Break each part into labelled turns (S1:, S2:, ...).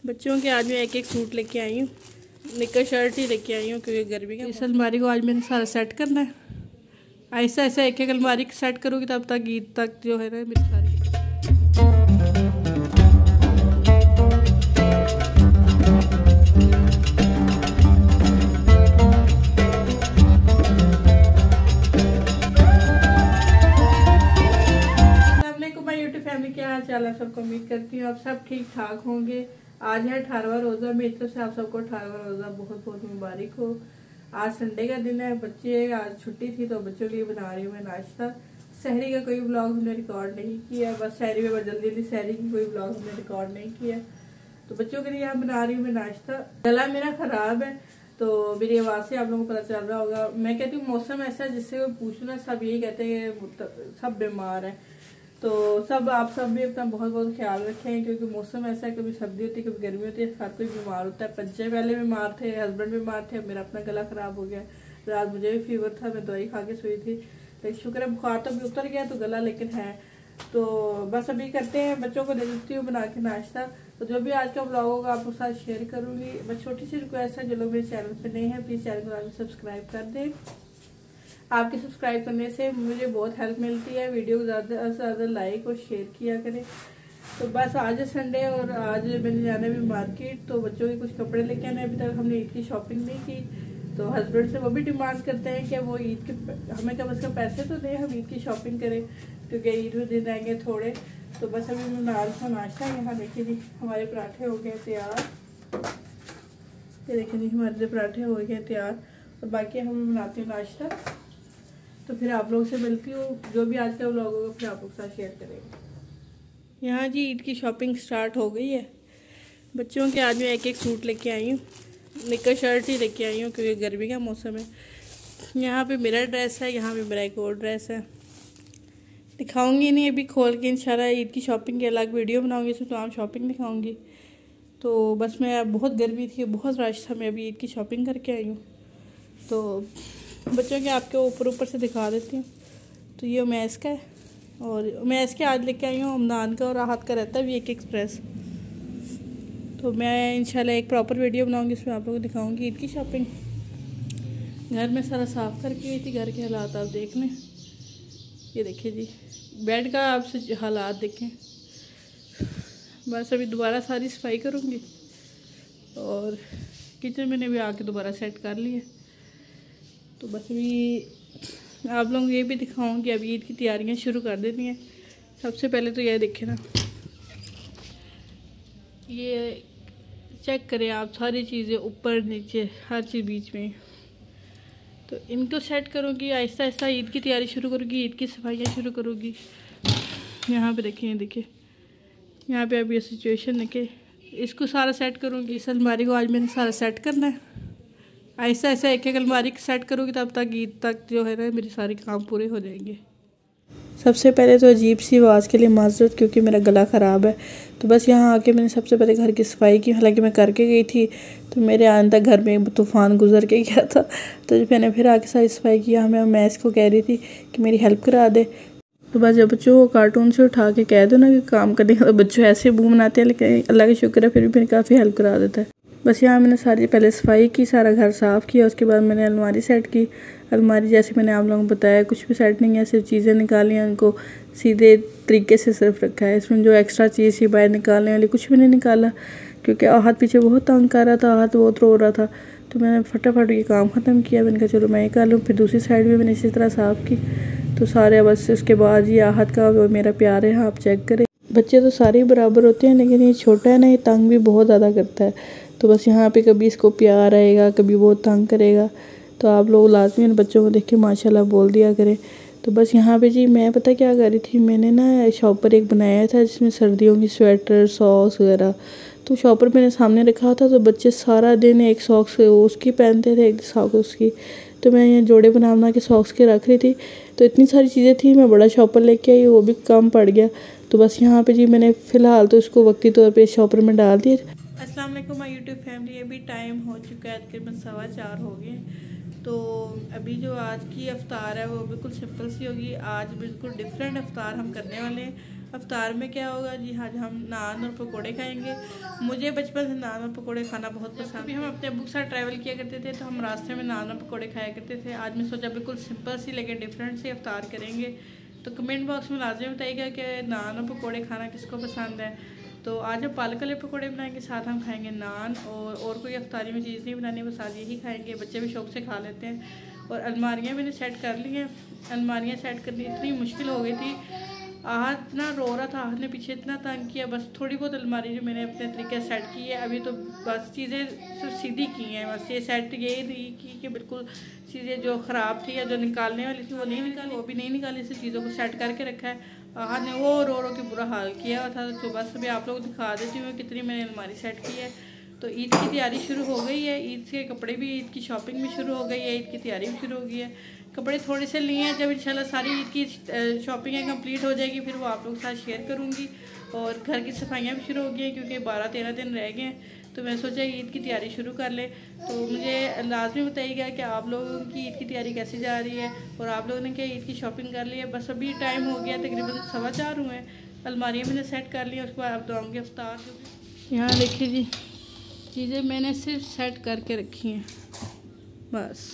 S1: बच्चों के आज मैं एक एक सूट लेके आई हूँ। निक्कर शर्ट ही लेके आई हूँ क्योंकि गर्मी का। इस अलमारी को आज मैंने सारा सेट करना है। ऐसा ऐसा एक एक अलमारी सेट करूँगी तब तक ईद तक जो है ना मेरी सारी। क्या हाल चाल है सबको। उम्मीद करती हूँ आप सब ठीक ठाक होंगे। आज है 18वां रोज़ा। मेरी तरफ से आप सबको 18वां रोज़ा बहुत बहुत मुबारक हो। आज संडे का दिन है। बच्चे आज छुट्टी थी तो बच्चों के लिए बना रही हूँ मैं नाश्ता। सहरी का कोई ब्लॉग हमने रिकॉर्ड नहीं किया, बस सहरी में जल्दी जल्दी सहरी की कोई ब्लॉग हमने रिकॉर्ड नहीं किया। तो बच्चों के लिए यहाँ बना रही हूँ मैं नाश्ता। गला मेरा खराब है तो मेरी आवाज़ से आप लोगों को पता चल रहा होगा। मैं कहती हूँ मौसम ऐसा है जिससे कोई पूछना, सब यही कहते हैं सब बीमार है। तो आप सब भी अपना बहुत बहुत ख्याल रखें क्योंकि मौसम ऐसा है, कभी सर्दी होती है कभी गर्मी होती है, हर कोई बीमार होता है। बच्चे पहले बीमार थे, हस्बैंड बीमार थे, मेरा अपना गला खराब हो गया। रात मुझे भी फीवर था, मैं दवाई खा के सोई थी, लेकिन शुक्र है बुखार तो भी उतर गया तो गला लेकिन है। तो बस अभी करते हैं, बच्चों को दे देती हूँ बना के नाश्ता। तो जो भी आज का ब्लॉग होगा आपके साथ शेयर करूँगी। बस छोटी सी रिक्वेस्ट है, जो लोग मेरे चैनल पर नए हैं प्लीज़ चैनल को आज सब्सक्राइब कर दें। आपके सब्सक्राइब करने से मुझे बहुत हेल्प मिलती है। वीडियो को ज़्यादा से ज़्यादा लाइक और शेयर किया करें। तो बस आज है संडे और आज मैंने जाना भी मार्केट, तो बच्चों के कुछ कपड़े लेके आने। अभी तक हमने ईद की शॉपिंग नहीं की, तो हस्बैंड से वो भी डिमांड करते हैं कि वो ईद के हमें कम से कम पैसे तो दें, हम ईद की शॉपिंग करें क्योंकि ईद में दिन आएंगे थोड़े। तो बस अभी मैं बना रही हूँ नाश्ता। यहाँ देखिए जी हमारे पराठे हो गए तैयार। ये देखिए जी हमारे पराठे हो गए तैयार और बाकी हम बनाते हैं नाश्ता। तो फिर आप लोगों से मिलती हूँ, जो भी आज का व्लॉग होगा फिर आप लोग के साथ शेयर करेंगे। यहाँ जी ईद की शॉपिंग स्टार्ट हो गई है। बच्चों के आज मैं एक एक सूट लेके आई हूँ। निक्कर शर्ट ही लेके आई हूँ क्योंकि गर्मी का मौसम है। यहाँ पे मेरा ड्रेस है, यहाँ पे मेरा एक और ड्रेस है। दिखाऊंगी नहीं अभी खोल के, इंशाल्लाह ईद की शॉपिंग की अलग वीडियो बनाऊँगी, इसमें तमाम शॉपिंग दिखाऊँगी। तो बस मैं बहुत गर्मी थी, बहुत रश था, मैं अभी ईद की शॉपिंग करके आई हूँ। तो बच्चों के आपके ऊपर से दिखा देती हूँ। तो ये उमैस का है और उमैस के आज लेके आई हूँ हमदान का और राहत का रहता है वीक एक्सप्रेस। तो मैं इंशाल्लाह एक प्रॉपर वीडियो बनाऊँगी, इसमें आप लोगों को दिखाऊँगी ईद की शॉपिंग। घर में सारा साफ़ करके गई थी, घर के हालात आप देख लें। ये देखिए जी बेड का आपसे हालात देखें। बस अभी दोबारा सारी सफाई करूँगी और किचन मैंने भी आके दोबारा सेट कर लिया। तो बस अभी आप लोग ये भी दिखाऊंगी, अभी ईद की तैयारियां शुरू कर देनी है। सबसे पहले तो ये देखें ना, ये चेक करें आप सारी चीज़ें ऊपर नीचे हर चीज़ बीच में। तो इनको सेट करूँगी, आहिस्ता आहिस्ता ईद की तैयारी शुरू करूँगी, ईद की सफाइयाँ शुरू करूँगी। यहाँ पे देखिए, देखिए यहाँ पे अभी ये सिचुएशन देखे, इसको सारा सेट करूँगी। इस अलमारी को आज मैंने सारा सेट करना है। ऐसा ऐसा एक एक अलमारी सेट करूँगी तब तक ईद तक जो है ना मेरे सारे काम पूरे हो जाएंगे। सबसे पहले तो अजीब सी आवाज़ के लिए माजरत क्योंकि मेरा गला ख़राब है। तो बस यहाँ आके मैंने सबसे पहले घर की सफाई की, हालांकि मैं करके गई थी तो मेरे आने तक घर में तूफ़ान गुजर के गया था। तो जब मैंने फिर आके सारी सफाई किया, मैं इसको कह रही थी कि मेरी हेल्प करा दे। तो बस जब बच्चों को कार्टून से उठा के कह दो ना कि काम करने का, तो बच्चों ऐसे मुँह बनाते हैं, लेकिन अल्लाह का शुक्र है फिर भी मेरी काफ़ी हेल्प करा देता है। बस यहाँ मैंने सारी पहले सफाई की, सारा घर साफ़ किया, उसके बाद मैंने अलमारी सेट की। अलमारी जैसे मैंने आप लोगों को बताया कुछ भी सेट नहीं है, सिर्फ चीज़ें निकाली हैं, उनको सीधे तरीके से सिर्फ रखा है। इसमें जो एक्स्ट्रा चीज़ थी बाहर निकालने वाली कुछ भी नहीं निकाला क्योंकि आहत पीछे बहुत तंग कर रहा था, आहत बहुत रो रहा था। तो मैंने फटाफट ये काम ख़त्म किया। मैंने कहा चलो मैं ये कर लूँ। फिर दूसरी साइड भी मैंने इसी तरह साफ़ की। तो सारे बस उसके बाद ये आहत का वो मेरा प्यार है, आप चेक करें। बच्चे तो सारे ही बराबर होते हैं लेकिन ये छोटा है ना, ये तंग भी बहुत ज़्यादा करता है। तो बस यहाँ पे कभी इसको प्यार आएगा, कभी वो तंग करेगा। तो आप लोग लाजमी इन बच्चों को देख के माशाल्लाह बोल दिया करें। तो बस यहाँ पे जी मैं पता क्या कर रही थी, मैंने ना शॉपर एक बनाया था जिसमें सर्दियों की स्वेटर सॉक्स वगैरह। तो शॉपर मैंने सामने रखा था, तो बच्चे सारा दिन एक सॉक्स उसकी पहनते थे, एक सॉक्स उसकी। तो मैं ये जोड़े बना के सॉक्स के रख रही थी। तो इतनी सारी चीज़ें थी, मैं बड़ा शॉपर लेके आई, वो भी कम पड़ गया। तो बस यहाँ पे जी मैंने फ़िलहाल तो इसको वक्ती तौर पे शॉपर में डाल दिया। अस्सलाम वालेकुम माय यूट्यूब फैमिली। अभी टाइम हो चुका है तकरीबन 4:15 हो गए। तो अभी जो आज की अफ्तार है वो बिल्कुल सिंपल सी होगी। आज बिल्कुल डिफरेंट अफ्तार हम करने वाले हैं अफ्तार में क्या होगा जी, आज हम नान और पकोड़े खाएंगे। मुझे बचपन से नान और पकोड़े खाना बहुत पसंद है। हम अपने अब्बू के साथ ट्रैवल किया करते थे तो हम रास्ते में नान और पकोड़े खाया करते थे। आज मैं सोचा बिल्कुल सिंपल सी लेकिन डिफरेंट सी अफ्तार करेंगे। तो कमेंट बॉक्स में लाजमी बताइएगा कि नान और पकोड़े खाना किसको पसंद है। तो आज हम पालक वाले पकोड़े बनाएंगे, साथ हम खाएंगे नान। और कोई अफ्तारी में चीज़ नहीं बनानी, बस आज यही खाएंगे। बच्चे भी शौक से खा लेते हैं। और अलमारियाँ मैंने सेट कर ली हैं। अलमारियाँ सेट करनी इतनी मुश्किल हो गई थी। आहद इतना रो रहा था, आहद ने पीछे इतना तंग किया। बस थोड़ी बहुत अलमारी जो मैंने अपने तरीके से सेट की है। अभी तो बस चीज़ें सिर्फ सीधी की हैं। बस ये सेट यही नहीं की कि बिल्कुल चीज़ें जो ख़राब थी या जो निकालने वाली थी वो नहीं निकाली, वो भी नहीं निकाली। सिर्फ चीज़ों को सेट करके रखा है। आहद ने वो रो रो के बुरा हाल किया हुआ था। तो बस अभी आप लोग दिखा देती हूँ कितनी मैंने अलमारी सेट की है। तो ईद की तैयारी शुरू हो गई है। ईद के कपड़े भी, ईद की शॉपिंग भी शुरू हो गई है। ईद की तैयारी भी शुरू हो गई है। कपड़े थोड़े से लिए हैं, जब इंशाल्लाह सारी ईद की शॉपिंग कंप्लीट हो जाएगी फिर वो आप लोगों के साथ शेयर करूँगी। और घर की सफाइयाँ भी शुरू हो गई हैं क्योंकि 12-13 दिन रह गए हैं। तो मैं सोचा ईद की तैयारी शुरू कर ले। तो मुझे लाजमी बताइएगा कि आप लोगों की ईद की तैयारी कैसी जा रही है और आप लोगों ने क्या ईद की शॉपिंग कर ली है। बस अभी टाइम हो गया, तकरीबन 4:15 हुए हैं। अलमारियाँ मैंने सेट कर ली है, उसके बाद आप दूँगी अफ्तार। यहाँ देखिए जी, चीज़ें मैंने सिर्फ सेट करके रखी हैं बस।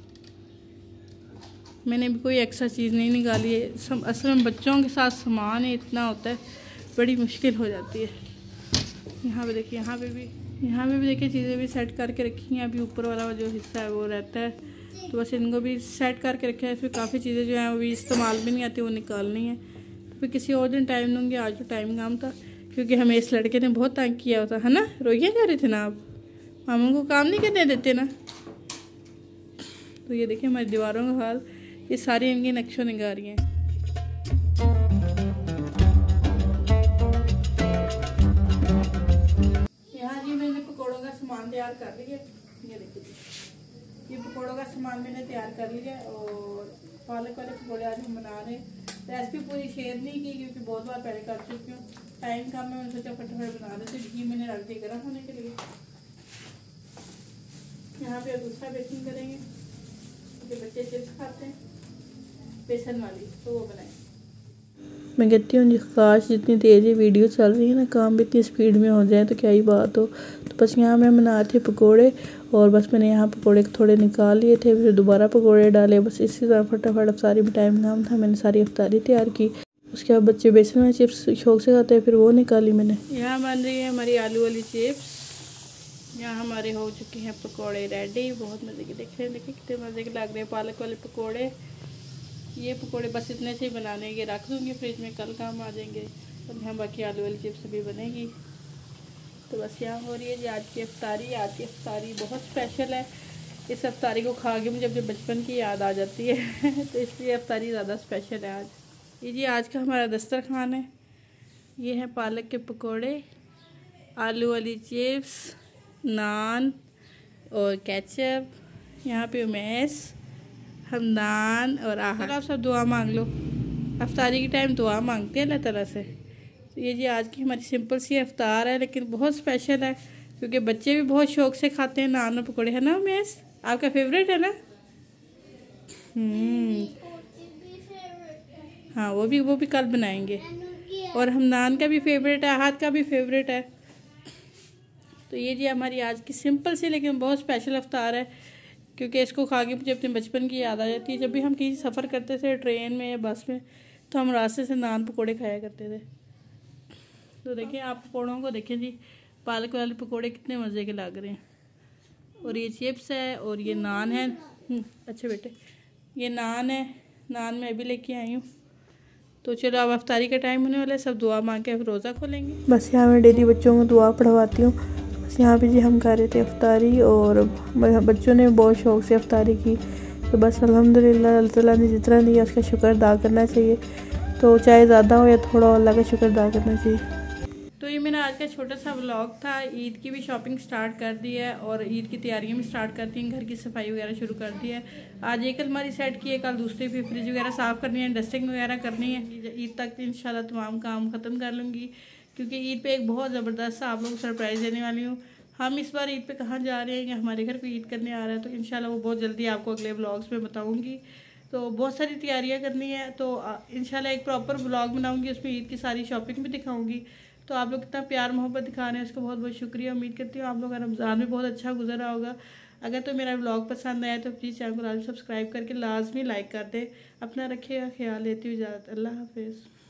S1: मैंने भी कोई एक्स्ट्रा चीज़ नहीं निकाली है। असल में बच्चों के साथ सामान ही इतना होता है, बड़ी मुश्किल हो जाती है। यहाँ पे देखिए, यहाँ पे भी देखिए चीज़ें भी सेट करके रखी हैं। अभी ऊपर वाला जो हिस्सा है वो रहता है, तो बस इनको भी सेट करके रखा है। फिर काफ़ी चीज़ें जो हैं वो भी इस्तेमाल भी नहीं आती, वो निकालनी है। तो फिर किसी और दिन टाइम दूँगी, आज तो टाइम काम था क्योंकि हमें इस लड़के ने बहुत तंग किया होता है ना। रोइए जा रहे थे ना आप, मामू को काम नहीं करने देते ना। तो ये देखिए हमारी दीवारों का हाल, ये सारी इनकी नक्शो निगारी हैं। यहाँ जी मैंने पकौड़ों का सामान तैयार कर लिया। ये देखिए, ये पकौड़ों का सामान मैंने तैयार कर लिया। और पालक वाले पकौड़े आज हम बना रहे हैं। रेसिपी पूरी शेयर नहीं की क्योंकि बहुत बार पहले कर चुकी हूँ, टाइम कम है। मैंने सोचा फटाफट बना देते। घी मैंने रख दिया गर्म होने के लिए। यहाँ पे दूसरा बेकिंग करेंगे क्योंकि बच्चे चिप्स खाते हैं बेसन वाली, तो वो बनाए। मैं कहती हूँ जी, काश जितनी तेज़ी वीडियो चल रही है ना, काम भी इतनी स्पीड में हो जाए तो क्या ही बात हो। तो बस यहाँ मैं बना रही थी पकोड़े और बस मैंने यहाँ पकोड़े थोड़े निकाल लिए थे, फिर दोबारा पकोड़े डाले। बस इसी तरह फटाफट अफ्तारी में टाइम काम था, मैंने सारी अफ्तारी तैयार की। उसके बाद बच्चे बेसन वाली चिप्स शौक से खाते हैं, फिर वो निकाली मैंने। यहाँ बन रही है हमारी आलू वाली चिप्स। यहाँ हमारे हो चुके हैं पकोड़े रेडी। बहुत मज़े के देखिए कितने मज़े के लग रहे हैं पालक वाले पकोड़े। ये पकोड़े बस इतने से ही बनाने के रख दूँगी फ्रिज में, कल काम आ जाएंगे। और यहाँ बाकी आलू वाली चिप्स भी बनेगी। तो बस यहाँ हो रही है जी आज की अफ्तारी। आज की अफ्तारी बहुत स्पेशल है। इस अफ्तारी को खा के मुझे अपने बचपन की याद आ जाती है तो इसलिए अफ्तारी ज़्यादा स्पेशल है आज। ये जी आज का हमारा दस्तरखान है। ये है पालक के पकोड़े, आलू वाली चिप्स, नान और केचप, यहाँ पे उमेश, हमदान और आहद। आप सब दुआ मांग लो, अफ्तारी के टाइम दुआ मांगते हैं अल्लाह ताला से। तो ये जी आज की हमारी सिंपल सी अफ्तार है लेकिन बहुत स्पेशल है क्योंकि बच्चे भी बहुत शौक से खाते हैं नान और पकौड़े, है ना उमेश? आपका फेवरेट है ना? हाँ, वो भी कल बनाएंगे। और हमदान का भी फेवरेट है, आहद का भी फेवरेट है। तो ये जी हमारी आज की सिंपल सी लेकिन बहुत स्पेशल अफ्तार है क्योंकि इसको खा के मुझे अपने बचपन की याद आ जाती है। जब भी हम कहीं सफ़र करते थे ट्रेन में या बस में तो हम रास्ते से नान पकोड़े खाया करते थे। तो देखिए आप पकोड़ों को देखें जी, पालक वाले पकोड़े कितने मज़े के लग रहे हैं। और ये चिप्स है और ये नान है। अच्छा बेटे, ये नान है, नान मैं भी लेके आई हूँ। तो चलो अब अफ्तारी का टाइम होने वाला है, सब दुआ मांग के रोज़ा खोलेंगे। बस यहाँ मैं डेली बच्चों को दुआ पढ़वाती हूँ। बस यहाँ पे जी हम कर रहे थे अफ्तारी और बच्चों ने बहुत शौक़ से अफ्तारी की। तो बस अल्हम्दुलिल्लाह अल्लाह ताला ने जितना दिया उसका शुक्र अदा करना चाहिए। तो चाहे ज़्यादा हो या थोड़ा हो, अल्लाह का शुक्र अदा करना चाहिए। तो ये मेरा आज का छोटा सा व्लॉग था। ईद की भी शॉपिंग स्टार्ट कर दी है और ईद की तैयारियां भी स्टार्ट कर दी हैं, घर की सफाई वगैरह शुरू कर दी है। आज एक अलमारी सेट की है, कल दूसरी, फिर फ्रिज वगैरह साफ़ करनी है, डस्टिंग वगैरह करनी है। ईद तक इंशाल्लाह तमाम काम ख़त्म कर लूँगी क्योंकि ईद पे एक बहुत ज़बरदस्त सा आप लोग सरप्राइज़ देने वाली हूँ। हम इस बार ईद पे कहाँ जा रहे हैं या हमारे घर पे ईद करने आ रहा है तो इंशाल्लाह वो बहुत जल्दी आपको अगले व्लॉग्स में बताऊँगी। तो बहुत सारी तैयारियां करनी है। तो इंशाल्लाह एक प्रॉपर व्लॉग बनाऊंगी, उसमें ईद की सारी शॉपिंग भी दिखाऊंगी। तो आप लोग कितना प्यार मोहब्बत दिखा रहे हैं, उसका बहुत बहुत शुक्रिया। उम्मीद करती हूँ आप लोग का रमज़ान भी बहुत अच्छा गुजरा होगा। अगर तो मेरा व्लॉग पसंद आया तो प्लीज़ चैनल को लाजमी सब्सक्राइब करके लाजमी लाइक कर दे। अपना रखिएगा ख्याल, लेती हुई इजाज़त। अल्लाह हाफिज़।